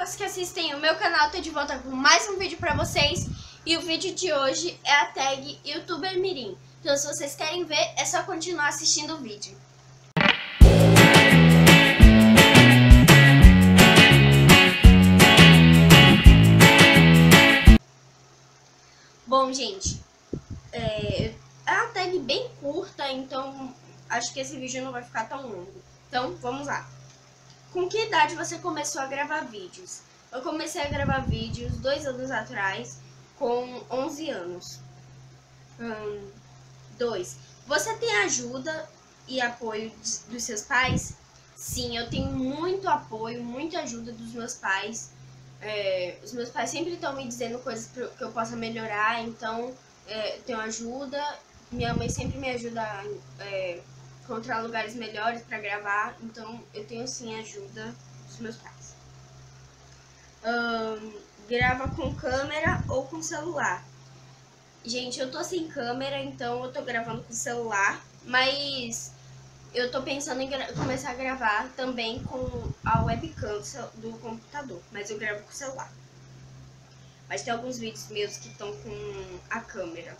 pessoas que assistem o meu canal, tô de volta com mais um vídeo pra vocês. E o vídeo de hoje é a tag YouTuber Mirim. Então se vocês querem ver, é só continuar assistindo o vídeo. Bom, gente, é uma tag bem curta, então acho que esse vídeo não vai ficar tão longo. Então, vamos lá. Com que idade você começou a gravar vídeos? Eu comecei a gravar vídeos 2 anos atrás, com 11 anos. 2. Você tem ajuda e apoio dos seus pais? Sim, eu tenho muito apoio, muita ajuda dos meus pais. Os meus pais sempre estão me dizendo coisas que eu possa melhorar, então eu tenho ajuda. Minha mãe sempre me ajuda a encontrar lugares melhores para gravar, então eu tenho sim a ajuda dos meus pais. Grava com câmera ou com celular? Gente, eu tô sem câmera, então eu tô gravando com celular, mas eu tô pensando em começar a gravar também com a webcam do computador, mas eu gravo com celular. Mas tem alguns vídeos meus que estão com a câmera.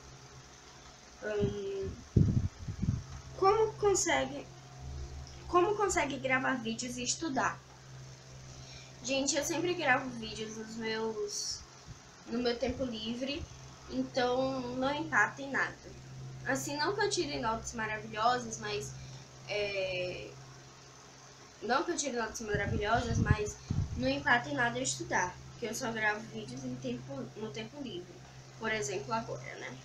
Como consegue gravar vídeos e estudar? Gente, eu sempre gravo vídeos no meu tempo livre, então não empata em nada. Assim, não que eu tire notas maravilhosas, mas não empata em nada eu estudar, porque eu só gravo vídeos no tempo livre. Por exemplo, agora, né?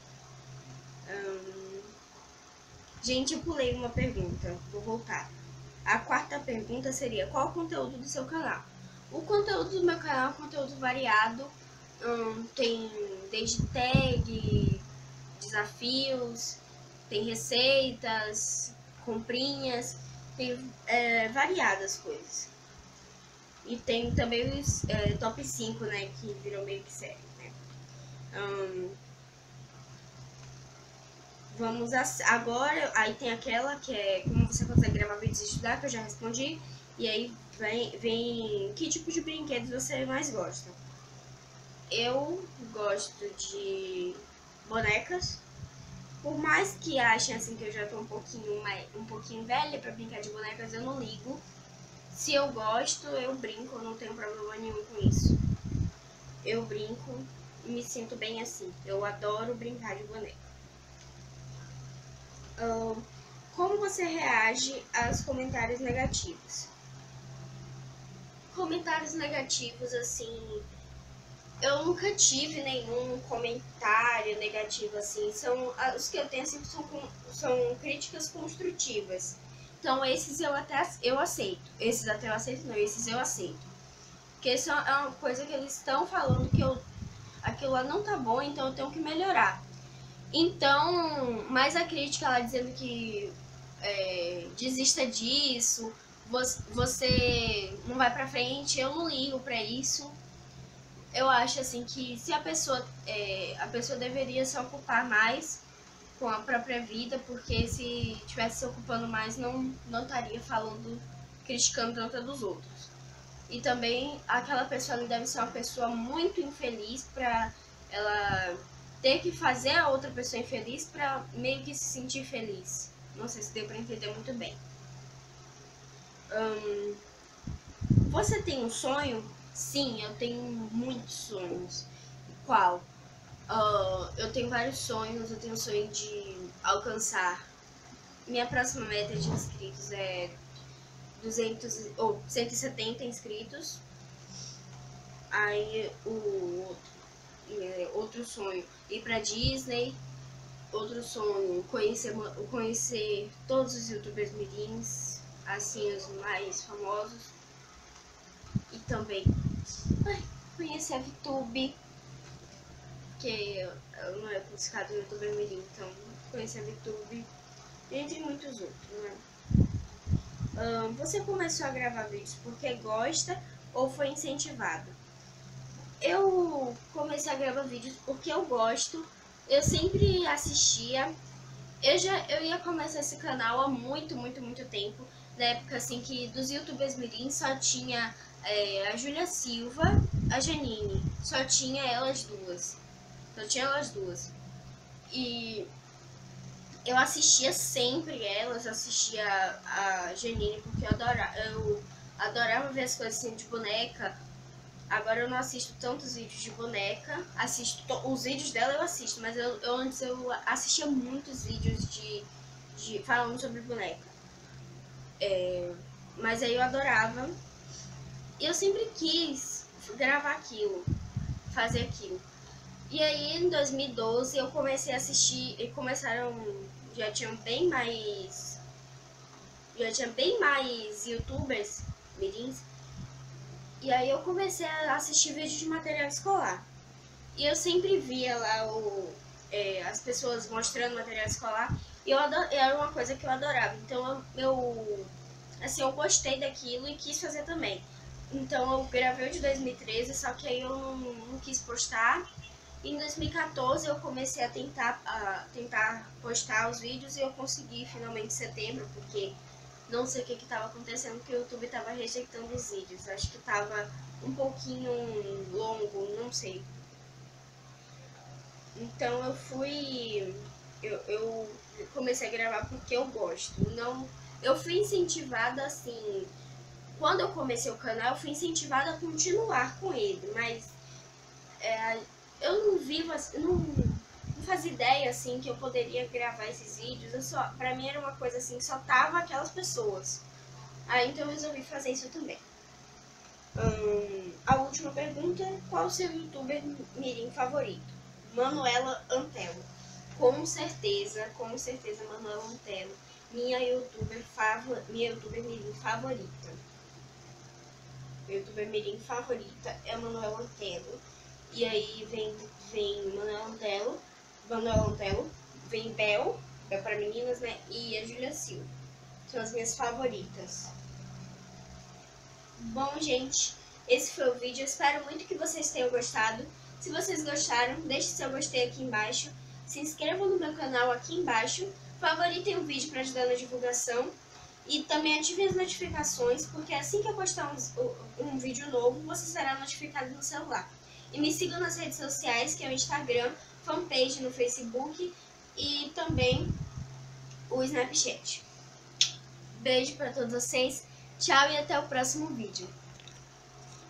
Gente, eu pulei uma pergunta, vou voltar. A quarta pergunta seria: qual o conteúdo do seu canal? O conteúdo do meu canal é um conteúdo variado, tem desde tag, desafios, tem receitas, comprinhas, tem variadas coisas. E tem também os top 5, né, que virou meio que série, né? Vamos agora, aí tem aquela que é como você consegue gravar vídeos e estudar, que eu já respondi. E aí vem que tipo de brinquedos você mais gosta. Eu gosto de bonecas. Por mais que achem assim que eu já tô um pouquinho velha pra brincar de bonecas, eu não ligo. Se eu gosto, eu brinco, eu não tenho problema nenhum com isso. Eu brinco e me sinto bem assim. Eu adoro brincar de boneca. Como você reage aos comentários negativos? Comentários negativos, assim, eu nunca tive nenhum comentário negativo, assim. Os que eu tenho sempre são críticas construtivas. Então esses eu aceito. Esses até eu aceito não, esses eu aceito. Porque isso é uma coisa que eles estão falando que aquilo lá não tá bom, então eu tenho que melhorar. Então, mais a crítica lá dizendo que desista disso, você não vai pra frente, eu não ligo pra isso. Eu acho assim que se a pessoa deveria se ocupar mais com a própria vida, porque se tivesse se ocupando mais não estaria criticando tanto dos outros. E também aquela pessoa não deve ser uma pessoa muito infeliz pra ela ter que fazer a outra pessoa infeliz pra meio que se sentir feliz. Não sei se deu pra entender muito bem. Você tem um sonho? Sim, eu tenho muitos sonhos. Qual? Eu tenho vários sonhos. Eu tenho o sonho de alcançar. Minha próxima meta de inscritos é 170 inscritos. Aí outro sonho, ir pra Disney. Outro sonho, conhecer todos os youtubers mirins, assim, os mais famosos. E também conhecer a VTube, que não é considerado youtuber mirim, então conhecer a VTube, entre muitos outros, né? Você começou a gravar vídeos porque gosta ou foi incentivado? Eu comecei a gravar vídeos porque eu gosto. Eu sempre assistia. Eu ia começar esse canal há muito tempo. Na época assim que dos youtubers mirim só tinha a Júlia Silva, a Janine. Só tinha elas duas. E eu assistia sempre elas, assistia a Janine porque eu adorava ver as coisas assim de boneca. Agora eu não assisto tantos vídeos de boneca, os vídeos dela eu assisto, mas antes eu assistia muitos vídeos de falando sobre boneca. Mas aí eu adorava. E eu sempre quis gravar aquilo, fazer aquilo. E aí em 2012 eu comecei a assistir e já tinha bem mais youtubers mirins. E aí eu comecei a assistir vídeos de material escolar. E eu sempre via lá as pessoas mostrando material escolar. E era uma coisa que eu adorava. Então eu gostei daquilo e quis fazer também. Então eu gravei o de 2013, só que aí eu não quis postar. E em 2014 eu comecei a tentar postar os vídeos e eu consegui finalmente em setembro, porque não sei o que estava acontecendo, porque o YouTube estava rejeitando os vídeos. Acho que estava um pouquinho longo, não sei. Então eu comecei a gravar porque eu gosto. Não, eu fui incentivada assim, quando eu comecei o canal, eu fui incentivada a continuar com ele, mas eu não vivo assim, não fazia ideia assim que eu poderia gravar esses vídeos. Pra mim era uma coisa assim, só tava aquelas pessoas. Aí então eu resolvi fazer isso também. A última pergunta: qual o seu youtuber mirim favorito? Manuela Antelo. Com certeza Manuela Antelo, minha youtuber mirim favorita. Minha youtuber mirim favorita é Manuela Antelo. E aí vem Manuela Antelo, vem Bel para meninas, né? E a Júlia Silva. São as minhas favoritas. Bom, gente, esse foi o vídeo. Eu espero muito que vocês tenham gostado. Se vocês gostaram, deixe seu gostei aqui embaixo. Se inscrevam no meu canal aqui embaixo. Favoritem o vídeo para ajudar na divulgação. E também ativem as notificações, porque assim que eu postar um vídeo novo, você será notificado no celular. E me sigam nas redes sociais, que é o Instagram, fanpage no Facebook e também o Snapchat. Beijo para todos vocês, tchau e até o próximo vídeo.